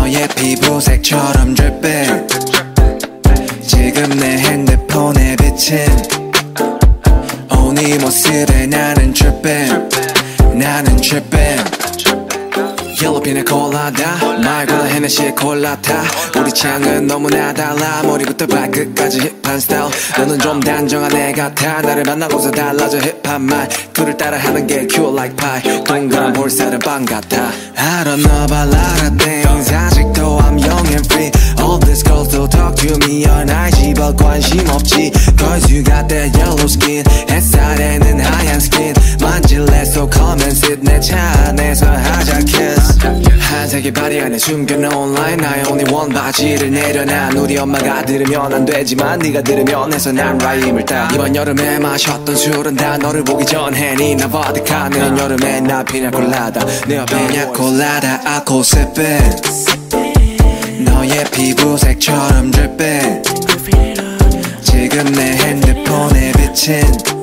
너의 피부색처럼 dripping 지금 내 핸드폰에 비친 네 모습에 나는 tripping 나는 tripping 옐로핀의 콜라다 말고는 헤네시의 콜라타 우리 취향은 너무나 달라 머리부터 발끝까지 힙한 스타일 너는 좀 단정한 애 같아 나를 만나고서 달라져 힙한 말투를 따라하는 게 cute like pie 동그란 볼살은 빵 같아 I don't know about a lot of things 아직도 I'm young and free All these girls still talk to me on IG but 관심 없지 Cause you got that yellow skin 햇살에는 하얀 skin 만질래 so come and sit 내 차 안에서 하자 kiss 한색의 바디 안에 숨겨놓은 line I only want 바지를 내려놔 우리 엄마가 들으면 안 되지만 네가 들으면 해서 난 라임을 따 이번 여름에 마셨던 술은 다 너를 보기 전에 니나 보드카 내년 여름에 나 피냐콜라다 내 옆에 피냐콜라다 I go sipping 너의 피부색처럼 dripping 지금 내 핸드폰에 비친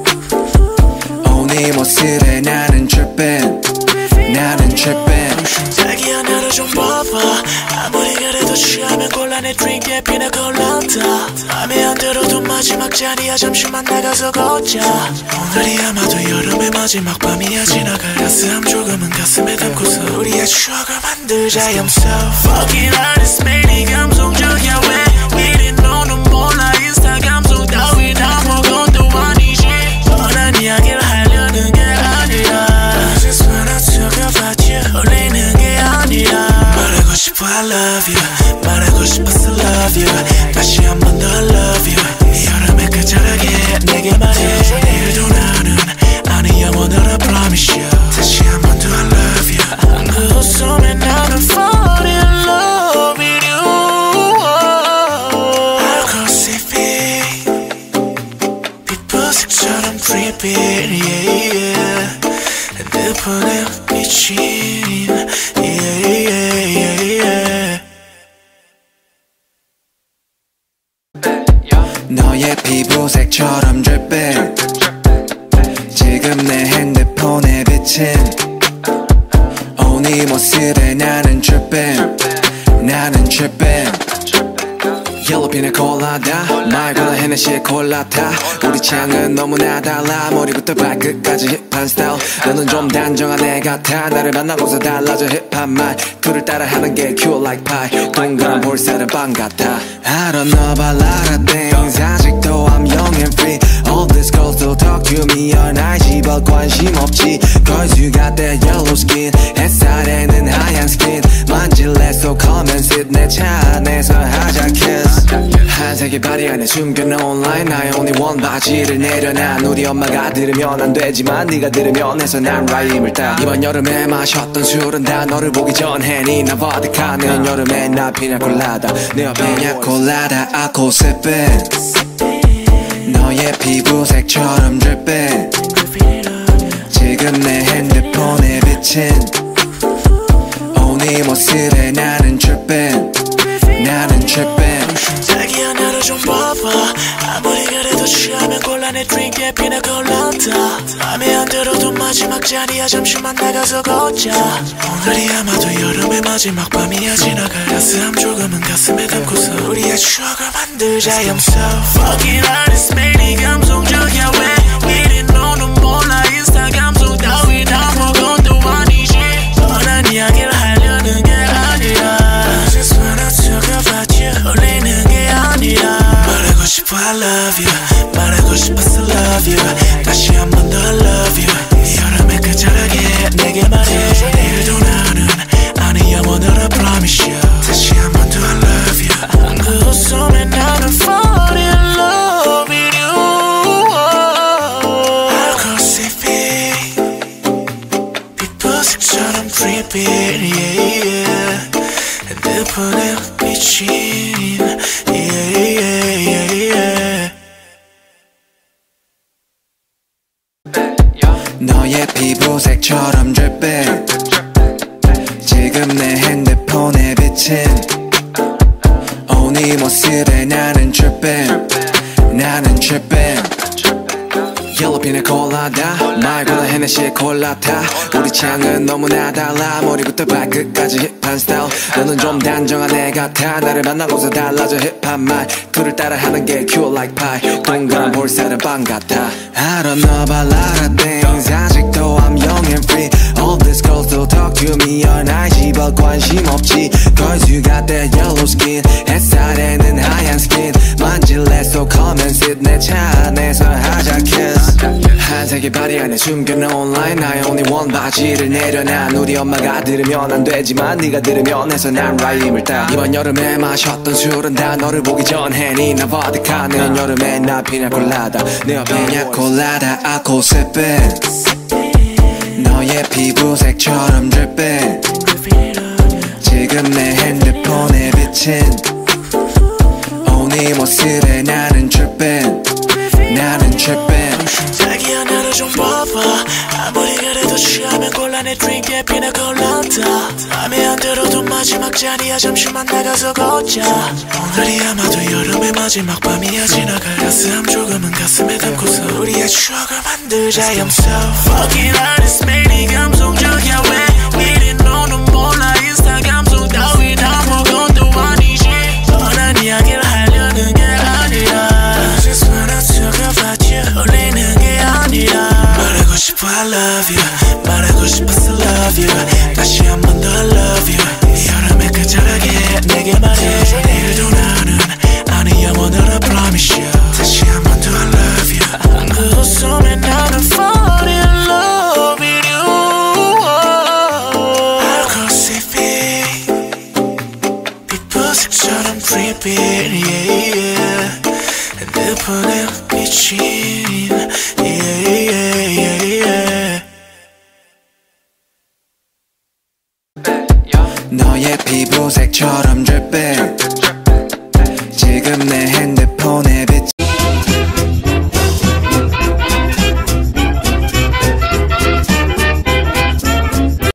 네 모습에 나는 tripping 나는 tripping 자기야 나를 좀 봐봐 아무리 그래도 취하면 곤란해 드링크에 피나콜라다 맘에 안 들어도 마지막 잔이야 잠시만 나가서 걷자 오늘이 아마도 여름의 마지막 밤이야 지나갈 따스함 조금은 가슴에 담고서 우리의 추억을 만들자 I'm so fucking honest 매일 감성적이야 왜 이리 너는 몰라 인스타 감성 따위 다 먹어도 아니지 뻔한 이야기를 하려는 게 아니라 I just wanna talk about you 울리는 게 아니라 말하고 싶어 I love you 말하고 싶어서 love you 다시 한 번 더 love you 이 여름의 끝자락에 내게 말해 내일도 나는 아니 영원으로 promise you 다시 한 번 더 I love you 그 웃음에 나는 fall in love with you 알코올이 빛보석처럼 creepy yeah, yeah. 핸드폰에 비친 yeah, yeah, yeah, yeah. 너의 피부색처럼 dripping 지금 내 핸드폰에 비친 네 모습에 나는 tripping 나는 tripping 옐로핀의 콜라다 말고는 헤네시의 콜라타 우리 취향은 너무나 달라 머리부터 발끝까지 힙한 스타일 너는 좀 단정한 애 같아 나를 만나고서 달라져 힙한 말투를 따라하는 게 cute like pie 동그란 볼살은 빵 같아 I don't know about a lot of things 아직도 I'm young and free All these girls still talk to me on IG but 관심 없지 Cause you got that yellow skin 햇살에는 하얀 skin 만질래 so come and sit 내 차 안에서 하자 kiss 한색의 바디 안에 숨겨놓은 line I only want 바지를 내려놔 우리 엄마가 들으면 안 되지만 네가 들으면 해서 난 라임을 따 이번 여름에 마셨던 술은 다 너를 보기 전에 니나 보드카 내년 여름에 나 피냐콜라다 내 옆에 피냐콜라다 I go sipping 너의 피부색처럼 dripping 지금 내 핸드폰에 비친 네 모습에 나는 tripping 나는 tripping 자기야 나를 좀 봐봐 아무리 그래도 취하면 곤란해 드링크에 피나콜라다 맘에 안 들어도 마지막 잔이야 잠시만 나가서 걷자 오늘이 아마도 여름의 마지막 밤이야 지나갈 따스함 조금은 가슴에 담고서 우리의 추억을 만들자 I'm so fucking honest 매일 감성적이야 왜 이리 너는 몰라 인스타 감성 따위 다 먹어도 아니지 뻔한 이야기를 하려는 게 아니라 I just wanna talk about you 울리는 게 아니라 말하고 싶어 I love you 말하고 싶어서 love you 다시 한 번 더 love you 이 여름의 끝자락에 내게 말해 내일도 나는 아니 영원으로 promise you 다시 한 번 더 I love you 그 웃음에 나는 fall in love with you 알코올이 빛보석처럼 creepy yeah, yeah. 핸드폰에 비친 yeah, yeah, yeah, yeah. 너의 피부색처럼 dripping 지금 내 핸드폰에 비친 네 모습에 나는 tripping 나는 tripping 옐로우 피나 콜라다 말고는 헤네시의 콜라타 우리 취향은 너무나 달라 머리부터 발끝까지 힙한 스타일 너는 좀 단정한 애 같아 나를 만나고서 달라져 힙한 말투를 따라하는 게 cute like pie 동그란 볼살은 빵 같아 I don't know about a lot of things 아직도 I'm young and free All these girls still talk to me all night 집어 관심 없지 Cause you got that yellow skin 햇살에는 하얀 skin 만질래 so come and sit 내 차 안에서 하자 kiss 한색의 바리 안에 숨겨놓은 line 나의 only one 바지를 내려놔 우리 엄마가 들으면 안 되지만 네가 들으면 해서 난 라임을 따 이번 여름에 마셨던 술은 다 너를 보기 전에 니나 버디카는 여름에 나 피냐콜라다 내 옆에 냐콜라다 I go sippin' 너의 피부색처럼 drippin' 지금 내 핸드폰에 비친 네 모습에 나는 trippin' 나는 trippin' 자기야 나를 좀 봐봐 아무리 그래도 취하면 곤란해 드링크에 피나 콜라다 맘에 안 들어도 마지막 잔이야 잠시만 나가서 걷자 오늘이 아마도 여름의 마지막 밤이야 지나갈 가슴 조금은 가슴에 담고서 우리의 추억을 만들자 I'm so fucking honest 매일 감성적이야 왜 미리 너는 몰라 인스타 감성 따위 다 먹은 도 아니지 뻔한 이야기를 하려는 게 아니라 I just wanna talk about you 울리는 게 아니라 말하고 싶어 I love you 말하고 싶어서 love you 다시 한 번 더 I love you 여름에 끝자락에 내게 말해줘 내일도 나는 아니 영원으로 I promise you 다시 한 번 더 I love you 그 웃음에 나는 fall in love with you 알코올이 빛보색처럼 dripping yeah, yeah. 핸드폰에 비친 yeah, yeah, yeah, yeah. 너의 피부색처럼 dripping 지금 내 핸드